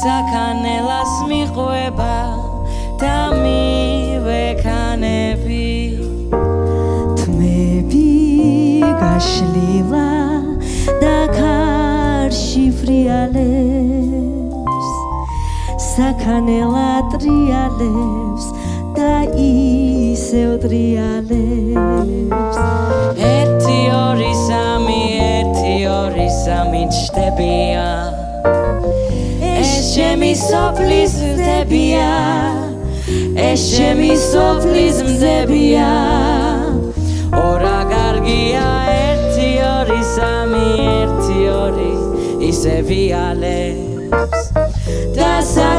საკანელას მიყვება და მივეკანები თმები გაშლილა და კარში ფრიალებს საკანელა ტრიალებს და ისევ ტრიალებს ერთი ორი სამი ჩდებია ეს ჩემი სოფლის მზებია ეს ჩემი სოფლის მზებია ორა კარგია ერთი ორი სამი ისე ვიალებს და